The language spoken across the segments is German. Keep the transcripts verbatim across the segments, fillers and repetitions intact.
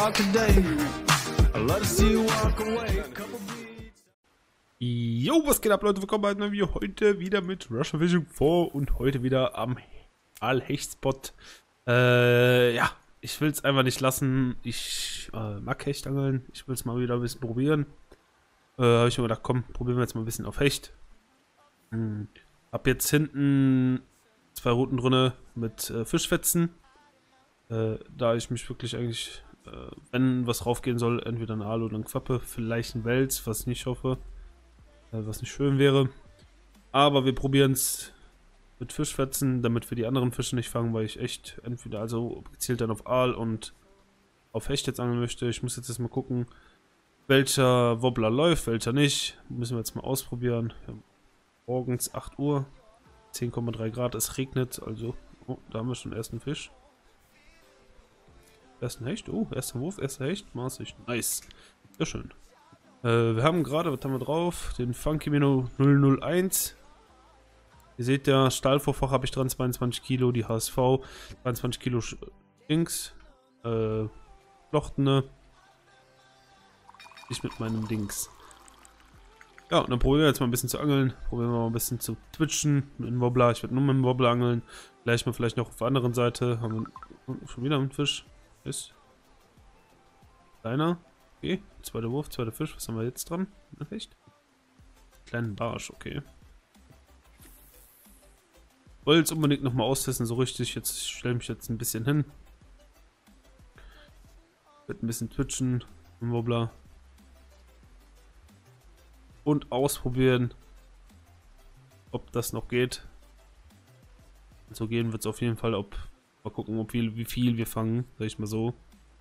walk today. I love to see you walk away. Jo, was geht ab, Leute? Willkommen bei einem neuen Video. Heute wieder mit Russian Fishing vier und heute wieder am Aalhecht-Spot. Äh, ja, ich will es einfach nicht lassen. Ich äh, mag Hechtangeln. Ich will es mal wieder ein bisschen probieren. Äh, habe ich mir gedacht, komm, probieren wir jetzt mal ein bisschen auf Hecht. Hm. Hab jetzt hinten zwei Routen drinne mit äh, Fischfetzen. Äh, da ich mich wirklich eigentlich, äh, wenn was raufgehen soll, entweder eine Aal oder eine Quappe, vielleicht ein Wels, was ich nicht hoffe. Was nicht schön wäre. Aber wir probieren es mit Fischfetzen, damit wir die anderen Fische nicht fangen, weil ich echt entweder also gezielt dann auf Aal und auf Hecht jetzt angeln möchte. Ich muss jetzt erstmal gucken, welcher Wobbler läuft, welcher nicht. Müssen wir jetzt mal ausprobieren. Wir haben morgens acht Uhr, zehn Komma drei Grad, es regnet, also oh, da haben wir schon den ersten Fisch. Ersten Hecht, oh, erster Wurf, erster Hecht, Maßig, nice. Sehr schön. Äh, wir haben gerade, was haben wir drauf? Den Funky Minnow null null eins. Ihr seht ja, Stahlvorfach habe ich dran, zweiundzwanzig Kilo, die H S V, zweiundzwanzig Kilo Dings, äh, Flochtene. Ich mit meinem Dings. Ja, und dann probieren wir jetzt mal ein bisschen zu angeln, probieren wir mal ein bisschen zu twitchen mit dem Wobbler. Ich werde nur mit dem Wobbler angeln, gleich mal vielleicht noch auf der anderen Seite. Haben wir schon wieder einen Fisch. Ist kleiner. Okay, zweiter Wurf, zweiter Fisch. Was haben wir jetzt dran? Echt? Kleinen Barsch, okay. Wollte jetzt unbedingt nochmal austesten, so richtig. Jetzt stelle ich mich jetzt ein bisschen hin. Wird ein bisschen twitchen im Wobbler. Und ausprobieren, ob das noch geht. So gehen wird es auf jeden Fall. Ob, mal gucken, ob viel, wie viel wir fangen, sag ich mal so.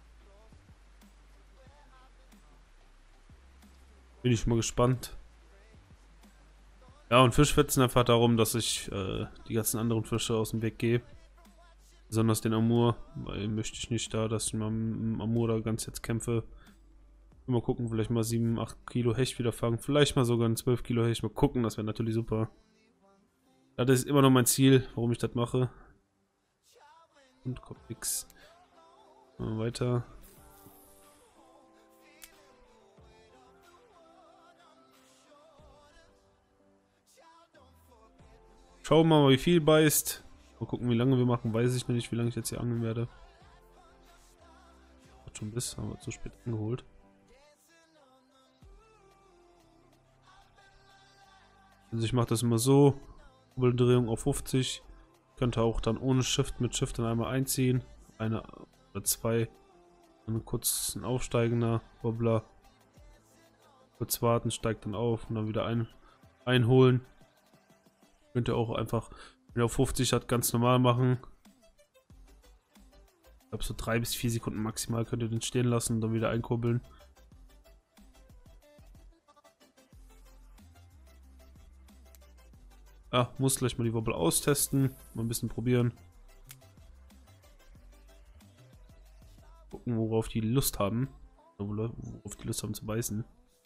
Bin ich mal gespannt. Ja, und Fischfetzen einfach darum, dass ich äh, die ganzen anderen Fische aus dem Weg gehe. Besonders den Amur, weil möchte ich nicht da, dass ich mal mit Amur da ganz jetzt kämpfe. Mal gucken, vielleicht mal sieben, acht Kilo Hecht wieder fangen. Vielleicht mal sogar ein zwölf Kilo Hecht. Mal gucken, das wäre natürlich super. Ja, das ist immer noch mein Ziel, warum ich das mache. Und kommt nix. Mal weiter. Schauen wir mal, wie viel beißt. Mal gucken, wie lange wir machen. Weiß ich noch nicht, wie lange ich jetzt hier angeln werde. Hat schon bis, haben wir zu spät angeholt. Also ich mache das immer so. Kurbeldrehung auf fünfzig. Könnte auch dann ohne Shift mit Shift dann einmal einziehen. Eine oder zwei. Dann kurz ein aufsteigender Wobbler. Kurz warten, steigt dann auf und dann wieder ein, einholen. Könnt ihr auch einfach, wenn ihr auf fünfzig hat, ganz normal machen. Ich glaube so drei bis vier Sekunden maximal könnt ihr den stehen lassen und dann wieder einkurbeln. Ja, muss gleich mal die Wobbel austesten, mal ein bisschen probieren. Gucken, worauf die Lust haben. Worauf die Lust haben zu beißen.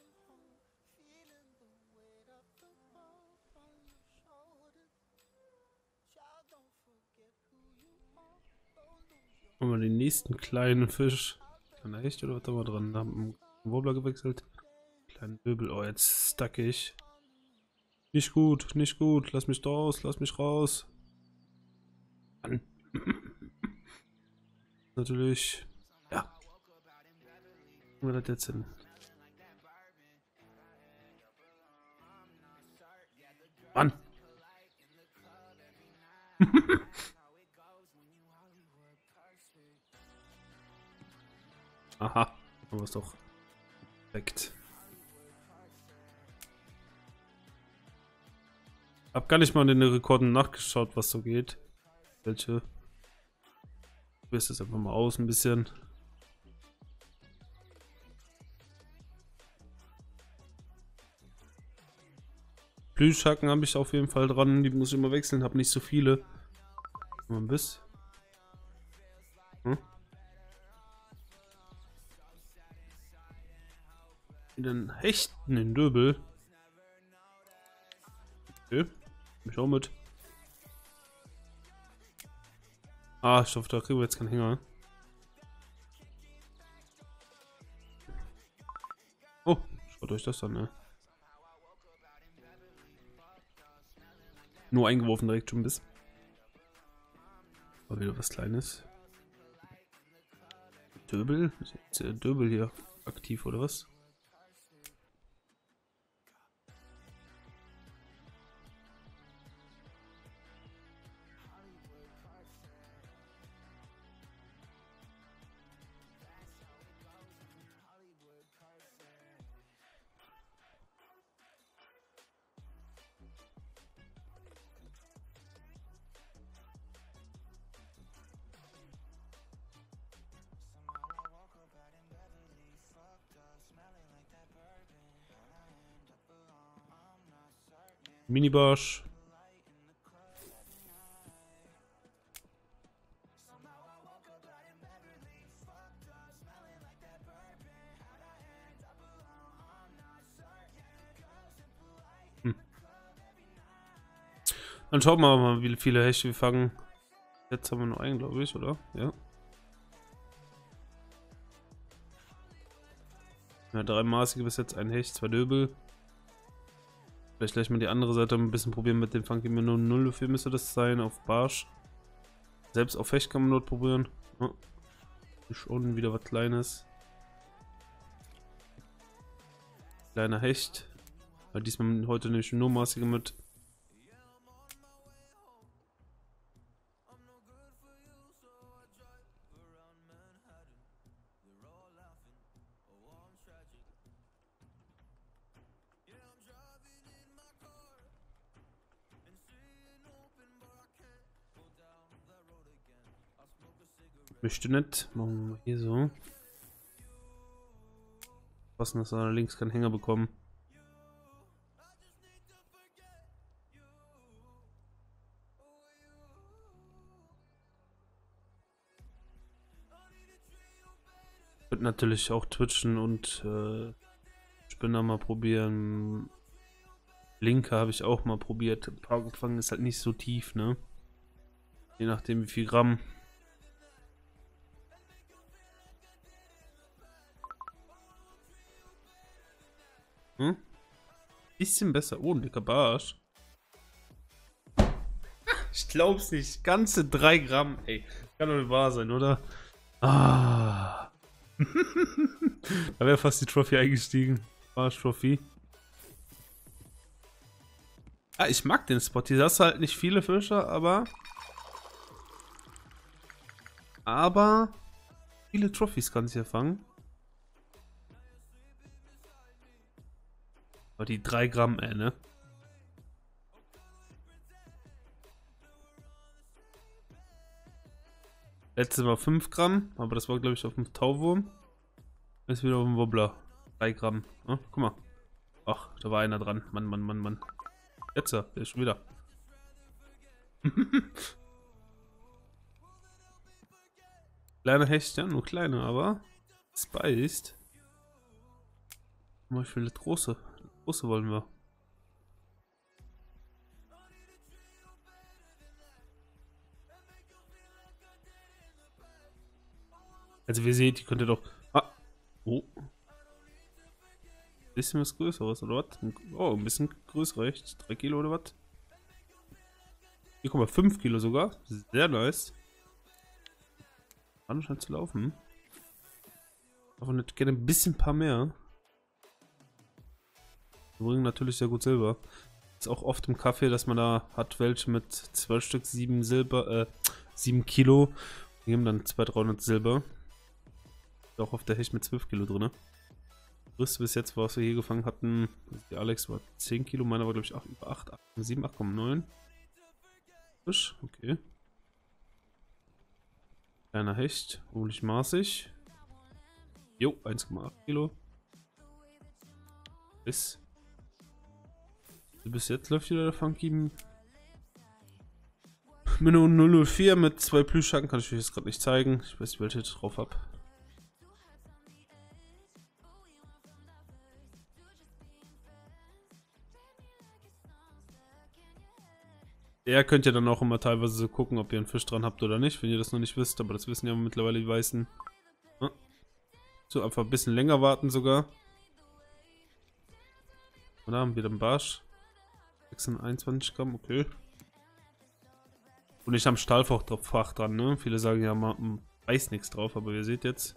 Machen wir den nächsten kleinen Fisch. Kleiner Hecht oder was da mal dran? Da haben wir Wobbler gewechselt. Kleinen Döbel. Oh, jetzt stuck ich. Nicht gut, nicht gut. Lass mich raus, lass mich raus. Mann. Natürlich. Ja. Wo wir das jetzt hin? Mann. Aha, aber ist doch perfekt. Hab gar nicht mal in den Rekorden nachgeschaut, was so geht. Welche. Ich löse das einfach mal aus ein bisschen. Plüschhaken habe ich auf jeden Fall dran. Die muss ich immer wechseln. Habe nicht so viele. Mal ein bisschen. Hm? Den Hechten in Döbel. Okay. Ich auch mit. Ah, ich hoffe, da kriegen wir jetzt keinen Hänger. Schaut euch das an, ne? Nur eingeworfen direkt schon bis. War wieder was Kleines. Döbel? Ist jetzt der Döbel hier aktiv oder was? Minibarsch. Hm. Dann schauen wir mal, wie viele Hechte wir fangen. Jetzt haben wir nur einen, glaube ich, oder? Ja. Ja, drei maßige bis jetzt, ein Hecht, zwei Döbel. Vielleicht gleich mal die andere Seite ein bisschen probieren mit dem Fang. Mir nur null vier müsste das sein auf Barsch. Selbst auf Hecht kann man dort probieren. Ja. Schon wieder was Kleines. Kleiner Hecht. Weil diesmal heute nicht nur maßige mit. Möchte nicht. Machen wir mal hier so. Passen, dass er links keinen Hänger bekommen. Wird natürlich auch twitchen und äh, Spinner mal probieren. Linke habe ich auch mal probiert. Ein paar gefangen ist halt nicht so tief, ne? Je nachdem wie viel Gramm. Hm? Bisschen besser. Oh, ein dicker Barsch. Ich glaub's nicht. Ganze drei Gramm. Ey, kann doch nicht wahr sein, oder? Ah. Da wäre fast die Trophy eingestiegen. Barsch-Trophy. Ah, ich mag den Spot. Hier hast du halt nicht viele Fische, aber... Aber... Viele Trophys kannst du hier fangen. Aber die drei Gramm, ey, ne? Letztes Mal fünf Gramm, aber das war, glaube ich, auf dem Tauwurm. Jetzt wieder auf dem Wobbler. drei Gramm. Ja, guck mal. Ach, da war einer dran. Mann, Mann, Mann, Mann. Jetzt, der ist schon wieder. Kleiner Hecht, ja, nur kleiner, aber spiced. Ich will das große. Große wollen wir. Also wie ihr seht, die könnt ihr doch... Ah! Oh! Bisschen was Größeres, oder was? Oh, ein bisschen größer, echt? drei Kilo oder was? Hier, guck mal, fünf Kilo sogar. Sehr nice. Anscheint zu laufen. Aber nicht gerne ein bisschen paar mehr. Wir bringen natürlich sehr gut Silber. Ist auch oft im Kaffee, dass man da hat welche mit zwölf Stück, sieben Silber, äh, sieben Kilo. Wir geben dann zweihundert, dreihundert Silber. Ist auch auf der Hecht mit zwölf Kilo drin. Das größte bis jetzt, was wir hier gefangen hatten, die Alex war zehn Kilo, meiner war glaube ich acht, über acht, acht, sieben, acht Komma neun. Fisch, okay. Kleiner Hecht, wohlig maßig. Jo, eins Komma acht Kilo. Bis. Bis jetzt läuft wieder der Funky. Minute null null vier mit zwei Plüschhaken, kann ich euch jetzt gerade nicht zeigen. Ich weiß nicht, welche ich drauf habe. Ja, könnt ihr dann auch immer teilweise so gucken, ob ihr einen Fisch dran habt oder nicht, wenn ihr das noch nicht wisst, aber das wissen ja mittlerweile die Weißen. Ja. So, einfach ein bisschen länger warten sogar. Da haben wir den Barsch. sechshunderteinundzwanzig Gramm, okay. Und ich am Stahlfach drauf dran, ne? Viele sagen ja, man weiß nichts drauf, aber ihr seht jetzt.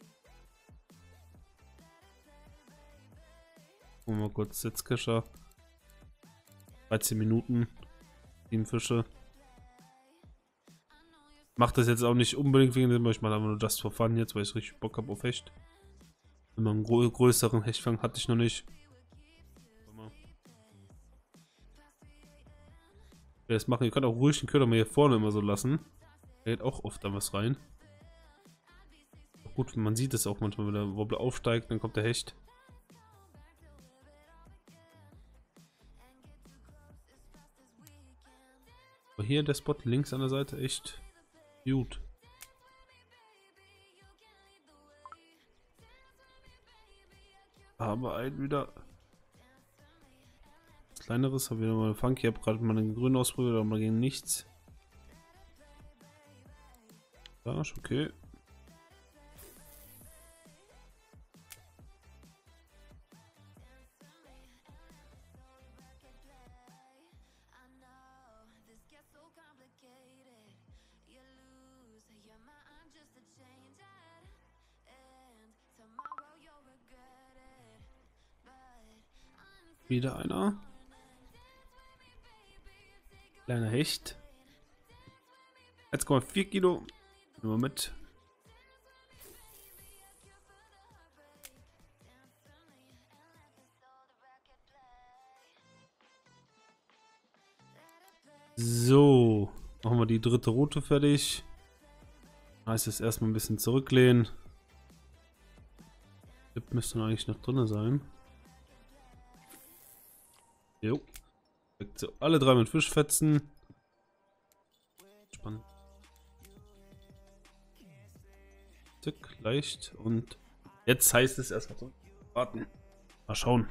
Gucken wir mal kurz Sitzkescher. dreizehn Minuten. sieben Fische. Macht das jetzt auch nicht unbedingt wegen dem, ich mache einfach nur just for fun jetzt, weil ich richtig Bock habe auf Hecht. Immer einen grö größeren Hechtfang hatte ich noch nicht. Das machen. Ihr könnt auch ruhig den Köder mal hier vorne immer so lassen. Da geht auch oft da was rein. Gut, man sieht es auch manchmal, wenn der Wobbler aufsteigt, dann kommt der Hecht. Aber hier der Spot links an der Seite echt gut. Aber ein wieder kleineres, habe wieder mal eine Funky, habe gerade mal einen grünen ausprobiert, aber gegen nichts. Ja, ist okay. Wieder einer. Kleiner Hecht. eins Komma vier Kilo. Nur mit. So. Machen wir die dritte Route fertig. Heißt es erstmal ein bisschen zurücklehnen. Tipp müsste noch eigentlich noch drin sein. Jo. So, alle drei mit Fischfetzen. Spannend. Tick, leicht. Und jetzt heißt es erstmal so. Warten. Mal schauen.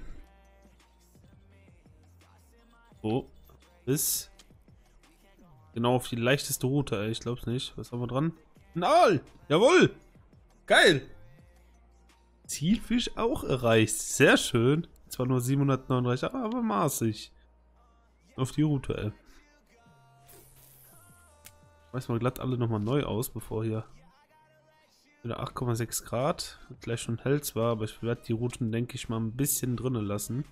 So. Bis genau auf die leichteste Route, ey. Ich glaub's nicht. Was haben wir dran? Ein Aal! Jawohl! Geil! Zielfisch auch erreicht. Sehr schön. Zwar nur siebenhundertneununddreißig, aber maßig. Auf die Route, ey. Weiß mal glatt alle nochmal neu aus, bevor hier wieder acht Komma sechs Grad. Gleich schon hell zwar, aber ich werde die Routen, denke ich, mal ein bisschen drinnen lassen.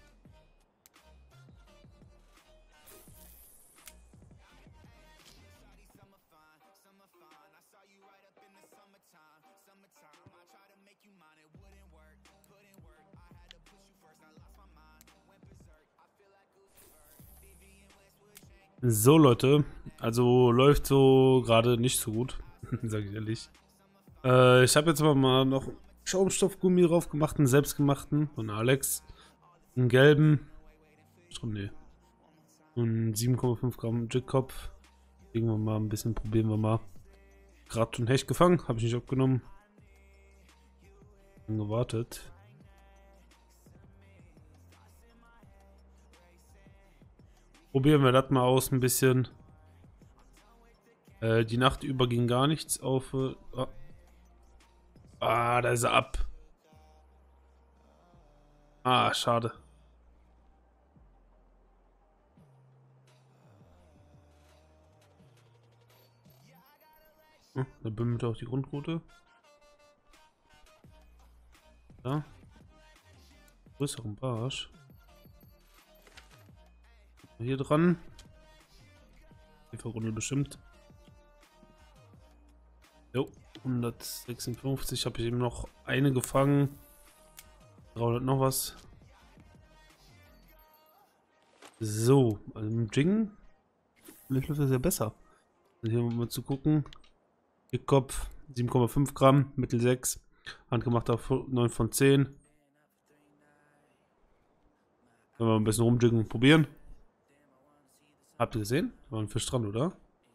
So Leute, also läuft so gerade nicht so gut, sage ich ehrlich. Äh, ich habe jetzt aber mal noch Schaumstoffgummi drauf gemacht, einen selbstgemachten von Alex, einen gelben, schon nee, und sieben Komma fünf Gramm Jigkopf. Legen wir mal ein bisschen, probieren wir mal. Gerade schon Hecht gefangen, habe ich nicht abgenommen. Dann gewartet. Probieren wir das mal aus ein bisschen. Äh, die Nacht über ging gar nichts auf. Äh, oh. Ah, da ist er ab. Ah, schade. Hm, da bimmelt auch die Grundroute. Da. Größeren Barsch. Hier dran. Die Runde bestimmt. Jo, hundertsechsundfünfzig habe ich eben noch eine gefangen. dreihundert noch was. So, also im Jing. Vielleicht läuft das ja besser. Also hier mal zu gucken. Kopf sieben Komma fünf Gramm, Mittel sechs. Handgemachter neun von zehn. Wenn wir ein bisschen rumjiggen und probieren. Habt ihr gesehen? Da war ein Fisch dran, oder?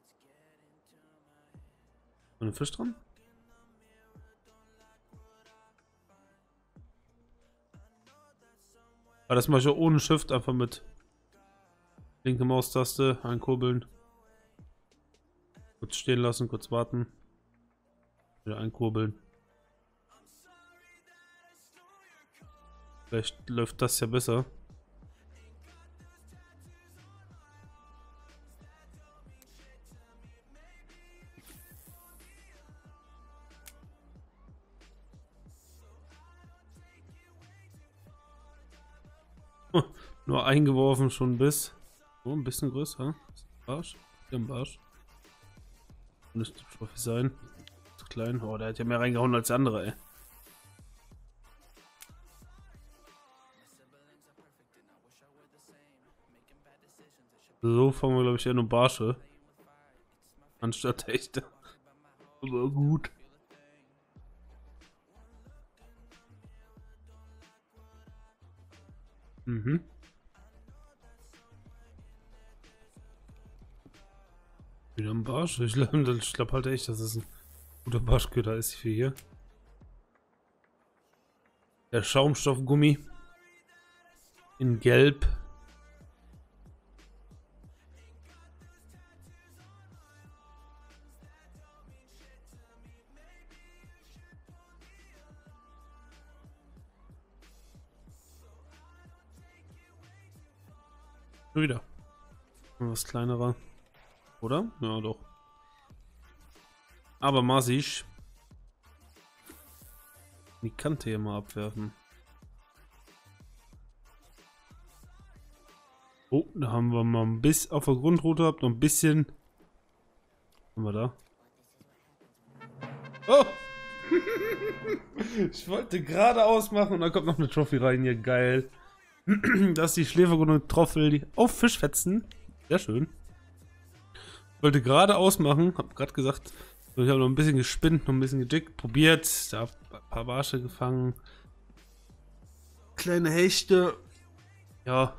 War ein Fisch dran? Aber das mache ich auch ohne Shift, einfach mit linke Maustaste einkurbeln. Kurz stehen lassen, kurz warten. Wieder einkurbeln. Vielleicht läuft das ja besser. Nur eingeworfen schon bis. Oh, ein bisschen größer. Barsch. Hier ein Barsch. Müsste Trophy sein. Zu klein. Oh, der hat ja mehr reingehauen als der andere, ey. So fangen wir, glaube ich, eher nur Barsche. Anstatt echte. Aber gut. Mhm. Wieder ein Barsch. Ich glaube ich glaub halt echt, dass es ein guter Barschköder ist für hier. Der Schaumstoffgummi. In Gelb. Wieder. Was kleinerer. Oder? Ja, doch. Aber massig. Die Kante hier mal abwerfen. Oh, da haben wir mal ein bisschen auf der Grundroute gehabt, noch ein bisschen. Was haben wir da? Oh! Ich wollte gerade ausmachen und dann kommt noch eine Trophy rein hier. Geil. Das ist die Schläfergrüne Troffel, die auf Fischfetzen. Sehr schön. Ich wollte gerade ausmachen, hab gerade gesagt, ich habe noch ein bisschen gespinnt, noch ein bisschen gedickt, probiert, da ein paar Barsche gefangen. Kleine Hechte. Ja.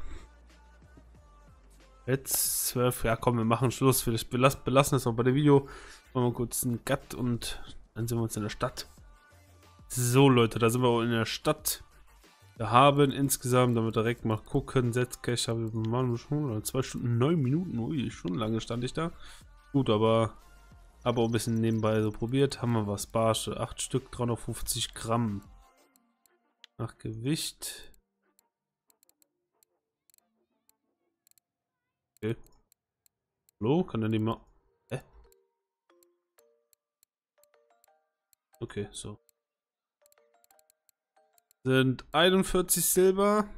Jetzt zwölf. Ja, komm, wir machen Schluss. Vielleicht belassen es auch bei dem Video. Machen wir kurz einen Cut und dann sind wir uns in der Stadt. So, Leute, da sind wir auch in der Stadt. Wir haben insgesamt, damit wir direkt mal gucken, Setzcash haben wir schon zwei Stunden, neun Minuten, ui, schon lange stand ich da. Gut, aber aber auch ein bisschen nebenbei so probiert. Haben wir was, Barsche, acht Stück, dreihundertfünfzig Gramm. Nach Gewicht. Okay. Hallo, kann der nicht mal... Hä? Okay, so. Sind einundvierzig Silber.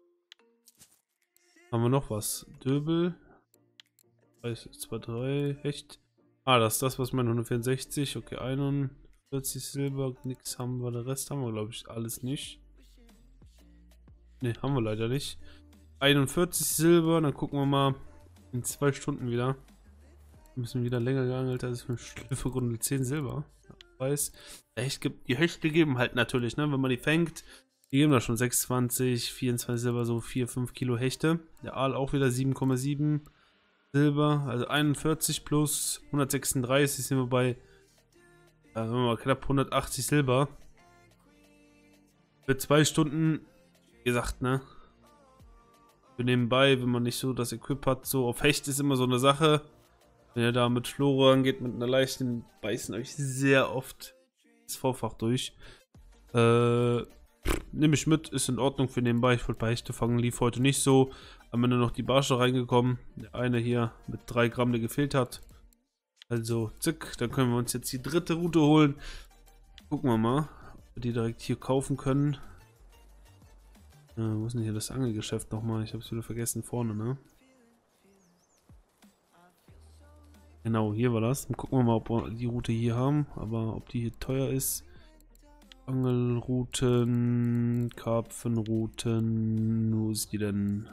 Haben wir noch was? Döbel. eins, zwei, drei. Hecht. Ah, das ist das, was mein hundertvierundsechzig. Okay, einundvierzig Silber. Nix haben wir. Der Rest haben wir, glaube ich, alles nicht. Ne, haben wir leider nicht. einundvierzig Silber. Dann gucken wir mal in zwei Stunden wieder. Wir müssen wieder länger geangelt als für Schlüffelgrunde zehn Silber. Weiß. Hecht gibt, die Hechte geben halt natürlich, ne, wenn man die fängt. Die geben da schon sechsundzwanzig, vierundzwanzig Silber, so vier, fünf Kilo Hechte. Der Aal auch wieder sieben Komma sieben Silber, also einundvierzig plus hundertsechsunddreißig sind wir bei äh, wir mal knapp hundertachtzig Silber. Für zwei Stunden, wie gesagt, ne? Für nebenbei, wenn man nicht so das Equip hat, so auf Hecht ist immer so eine Sache. Wenn ihr da mit Flora angeht, mit einer leichten Beißen, habe ich sehr oft das Vorfach durch. Äh, nehme ich mit, ist in Ordnung für nebenbei. Ich wollte bei Hechte fangen, lief heute nicht so. Am Ende noch die Barsche reingekommen. Der eine hier mit drei Gramm, der gefehlt hat. Also, zick, dann können wir uns jetzt die dritte Route holen. Gucken wir mal, ob wir die direkt hier kaufen können. Äh, wo ist denn hier das Angelgeschäft nochmal? Ich habe es wieder vergessen, vorne, ne? Genau, hier war das. Dann gucken wir mal, ob wir die Route hier haben. Aber ob die hier teuer ist. Angelrouten, Karpfenrouten. Wo ist die denn?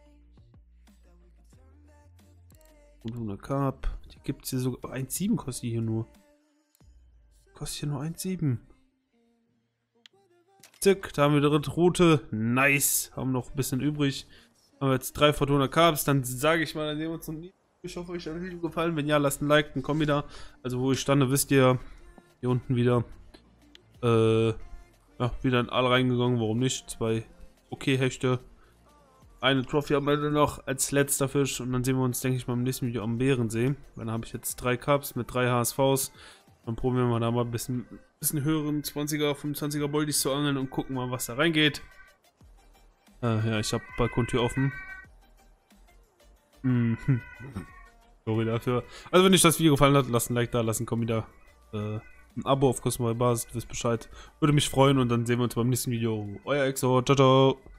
hundert Karp. Die gibt es hier sogar. eins Komma sieben kostet die hier nur. Kostet hier nur eins Komma sieben. Zick, da haben wir die dritte Route. Nice. Haben noch ein bisschen übrig. Haben wir jetzt drei Fortuna Karps. Dann sage ich mal, dann sehen wir uns zum nächsten. Ich hoffe, euch hat das Video gefallen. Wenn ja, lasst ein Like, ein Kommi da. Also, wo ich stande, wisst ihr. Hier unten wieder. Äh, ja, wieder in Aal reingegangen. Warum nicht? Zwei okay Hechte. Eine Trophy haben wir noch als letzter Fisch. Und dann sehen wir uns, denke ich mal, im nächsten Video am Bärensee. Dann habe ich jetzt drei Cups mit drei H S Vs. Dann probieren wir da mal ein bisschen, bisschen höheren zwanziger, fünfundzwanziger Boldies zu angeln und gucken mal, was da reingeht. Äh, ja, ich habe Balkontür offen. Mhm. Sorry dafür. Also wenn euch das Video gefallen hat, lasst ein Like da, lasst ein Kommi da. Äh, ein Abo auf kostenfreie Basis, wisst Bescheid. Würde mich freuen und dann sehen wir uns beim nächsten Video. Euer Exo, ciao, ciao.